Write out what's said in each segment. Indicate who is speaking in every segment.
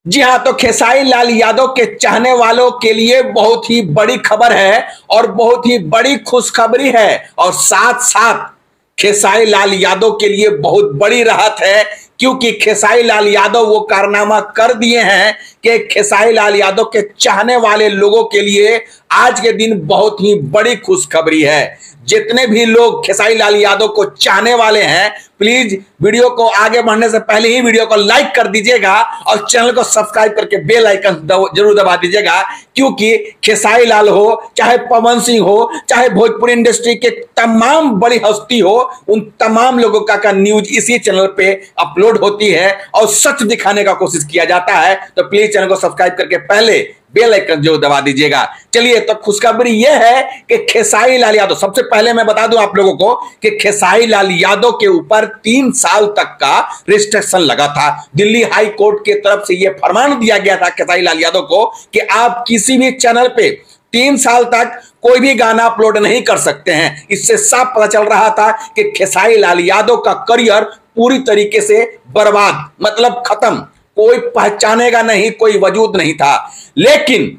Speaker 1: जी हां, तो खेसारी लाल यादव के चाहने वालों के लिए बहुत ही बड़ी खबर है और बहुत ही बड़ी खुशखबरी है और साथ साथ खेसारी लाल यादव के लिए बहुत बड़ी राहत है क्योंकि खेसारी लाल यादव वो कारनामा कर दिए हैं कि खेसारी लाल यादव के चाहने वाले लोगों के लिए आज के दिन बहुत ही बड़ी खुशखबरी है। जितने भी लोग खेसारी लाल यादव को चाहने वाले हैं प्लीज वीडियो को आगे बढ़ने से पहले ही वीडियो को लाइक कर दीजिएगा और चैनल को सब्सक्राइब करके बेल आइकन जरूर दबा दीजिएगा क्योंकि खेसारी लाल हो चाहे पवन सिंह हो चाहे भोजपुरी इंडस्ट्री के तमाम बड़ी हस्ती हो उन तमाम लोगों का न्यूज इसी चैनल पे अपलोड होती है और सच दिखाने का कोशिश किया जाता है। तो प्लीज चैनल को सब्सक्राइब करके पहले बेल आइकन जो दबा दीजिएगा। चलिए तो खुशखबरी यह है कि खेसारी लाल यादव, सबसे पहले मैं बता दूं आप लोगों को कि खेसारी लाल यादव के ऊपर 3 साल तक का रिस्ट्रिक्शन लगा था। दिल्ली हाई कोर्ट की तरफ से यह फरमान दिया गया था खेसारी लाल यादव को कि आप किसी भी चैनल पे 3 साल तक कोई भी गाना अपलोड नहीं कर सकते हैं। इससे साफ पता चल रहा था कि खेसारी लाल यादव का करियर पूरी तरीके से बर्बाद, मतलब खत्म, कोई पहचानेगा नहीं, कोई वजूद नहीं था। लेकिन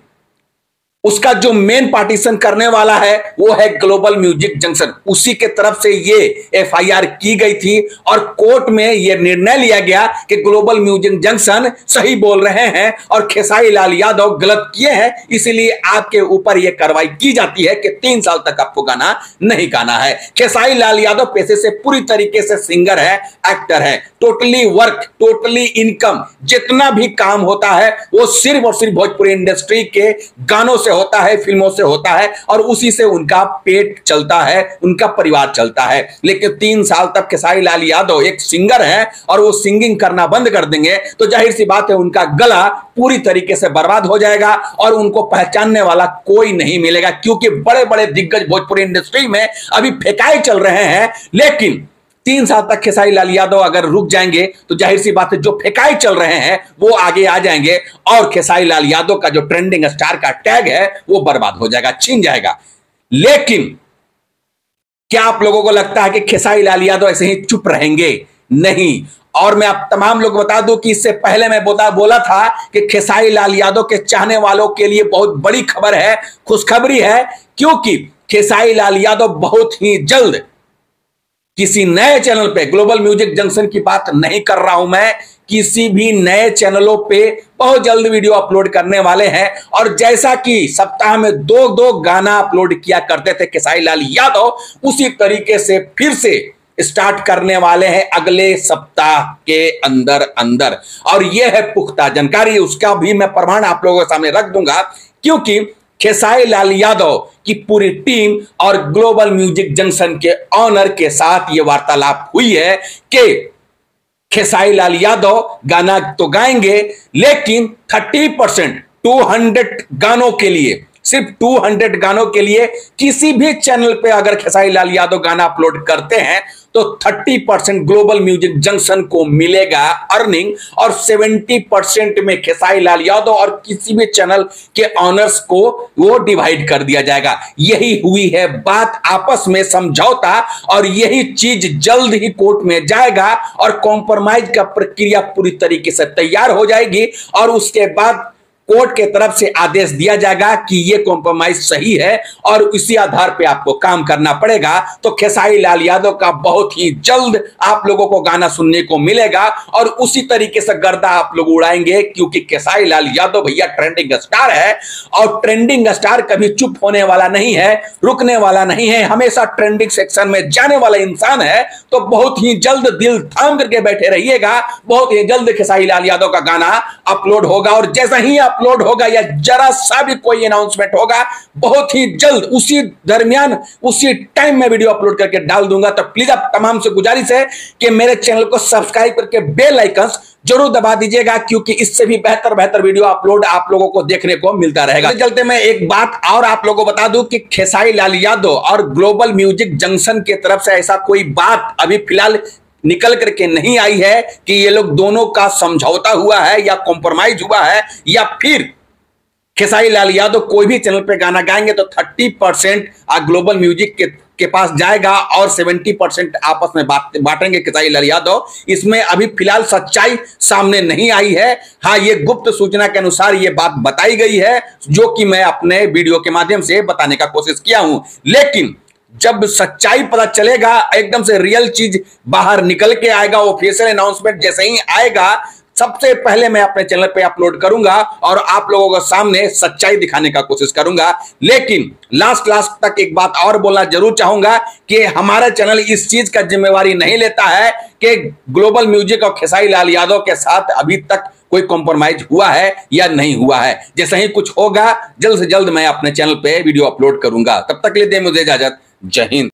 Speaker 1: उसका जो मेन पार्टीशन करने वाला है वो है ग्लोबल म्यूजिक जंक्शन, उसी के तरफ से ये एफआईआर की गई थी और कोर्ट में ये निर्णय लिया गया कि ग्लोबल म्यूजिक जंक्शन सही बोल रहे हैं और खेसारी लाल यादव गलत किए हैं, इसलिए आपके ऊपर ये कार्रवाई की जाती है कि 3 साल तक आपको गाना नहीं गाना है। खेसारी लाल यादव पेशे से पूरी तरीके से सिंगर है, एक्टर है, टोटली वर्क, टोटली इनकम, जितना भी काम होता है वो सिर्फ और सिर्फ भोजपुरी इंडस्ट्री के गानों से होता है, फिल्मों से होता है और उसी से उनका पेट चलता है, उनका परिवार चलता है। लेकिन 3 साल तक खेसारी लाल यादव एक सिंगर है और वो सिंगिंग करना बंद कर देंगे तो जाहिर सी बात है उनका गला पूरी तरीके से बर्बाद हो जाएगा और उनको पहचानने वाला कोई नहीं मिलेगा क्योंकि बड़े बड़े दिग्गज भोजपुरी इंडस्ट्री में अभी फेंकाए चल रहे हैं। लेकिन 3 साल तक खेसारी लाल यादव अगर रुक जाएंगे तो जाहिर सी बात है जो फेंकाई चल रहे हैं वो आगे आ जाएंगे और खेसारी लाल यादव का जो ट्रेंडिंग स्टार का टैग है वो बर्बाद हो जाएगा, छीन जाएगा। लेकिन क्या आप लोगों को लगता है कि खेसारी लाल यादव ऐसे ही चुप रहेंगे? नहीं। और मैं आप तमाम लोग बता दूं कि इससे पहले मैं बोला था कि खेसारी लाल यादव के चाहने वालों के लिए बहुत बड़ी खबर है, खुशखबरी है, क्योंकि खेसारी लाल यादव बहुत ही जल्द किसी नए चैनल पे, ग्लोबल म्यूजिक जंक्शन की बात नहीं कर रहा हूं मैं, किसी भी नए चैनलों पे बहुत जल्द वीडियो अपलोड करने वाले हैं। और जैसा कि सप्ताह में 2-2 गाना अपलोड किया करते थे खेसारी लाल यादव, उसी तरीके से फिर से स्टार्ट करने वाले हैं अगले सप्ताह के अंदर अंदर। और यह है पुख्ता जानकारी, उसका भी मैं प्रमाण आप लोगों के सामने रख दूंगा क्योंकि खेसारी लाल यादव की पूरी टीम और ग्लोबल म्यूजिक जंक्शन के ऑनर के साथ यह वार्तालाप हुई है कि खेसारी लाल यादव गाना तो गाएंगे लेकिन 30%, 200 गानों के लिए, सिर्फ 200 गानों के लिए किसी भी चैनल पे अगर खेसारी लाल यादव गाना अपलोड करते हैं तो 30% ग्लोबल म्यूजिक जंक्शन को मिलेगा अर्निंग और 70% में खेसारी लाल यादव और किसी भी चैनल के ऑनर्स को वो डिवाइड कर दिया जाएगा। यही हुई है बात, आपस में समझौता, और यही चीज जल्द ही कोर्ट में जाएगा और कॉम्प्रोमाइज का प्रक्रिया पूरी तरीके से तैयार हो जाएगी और उसके बाद कोर्ट के तरफ से आदेश दिया जाएगा कि यह कॉम्प्रोमाइज सही है और इसी आधार पे आपको काम करना पड़ेगा। तो खेसारी लाल यादव का बहुत ही जल्द आप लोगों को गाना सुनने को मिलेगा और उसी तरीके से गर्दा आप लोग उड़ाएंगे क्योंकि खेसारी लाल यादव भैया ट्रेंडिंग स्टार है और ट्रेंडिंग स्टार कभी चुप होने वाला नहीं है, रुकने वाला नहीं है, हमेशा ट्रेंडिंग सेक्शन में जाने वाला इंसान है। तो बहुत ही जल्द दिल थाम करके बैठे रहिएगा, बहुत ही जल्द खेसारी लाल यादव का गाना अपलोड होगा और जैसा ही अपलोड होगा या जरा सा भी कोई अनाउंसमेंट होगा बहुत ही जल्द उसी दरमियान उसी टाइम में वीडियो अपलोड करके डाल दूंगा। तो प्लीज आप तमाम से गुजारिश है कि मेरे चैनल को सब्सक्राइब करके बेल आइकन जरूर दबा दीजिएगा क्योंकि इससे भी बेहतर वीडियो अपलोड आप लोगों को देखने को मिलता रहेगा। चलते मैं एक बात और आप लोगों को बता दूं कि खेसारी लाल यादव और ग्लोबल म्यूजिक जंक्शन की तरफ से ऐसा कोई बात अभी फिलहाल निकल करके नहीं आई है कि ये लोग दोनों का समझौता हुआ है या कॉम्प्रोमाइज हुआ है या फिर खेसारी लाल यादव कोई भी चैनल पे गाना गाएंगे तो 30% ग्लोबल म्यूजिक के के पास जाएगा और 70% आपस में बांटेंगे खेसारी लाल यादव। इसमें अभी फिलहाल सच्चाई सामने नहीं आई है। हाँ, ये गुप्त सूचना के अनुसार ये बात बताई गई है, जो कि मैं अपने वीडियो के माध्यम से बताने का कोशिश किया हूं। लेकिन जब सच्चाई पता चलेगा, एकदम से रियल चीज बाहर निकल के आएगा, ऑफिशियल अनाउंसमेंट जैसे ही आएगा, सबसे पहले मैं अपने चैनल पे अपलोड करूंगा और आप लोगों के सामने सच्चाई दिखाने का कोशिश करूंगा। लेकिन लास्ट तक एक बात और बोलना जरूर चाहूंगा कि हमारा चैनल इस चीज का जिम्मेवारी नहीं लेता है कि ग्लोबल म्यूजिक और खेसारी लाल यादव के साथ अभी तक कोई कॉम्प्रोमाइज हुआ है या नहीं हुआ है। जैसे ही कुछ होगा, जल्द से जल्द मैं अपने चैनल पे वीडियो अपलोड करूंगा। तब तक के लिए दे मुझे इजाजत। जय हिंद।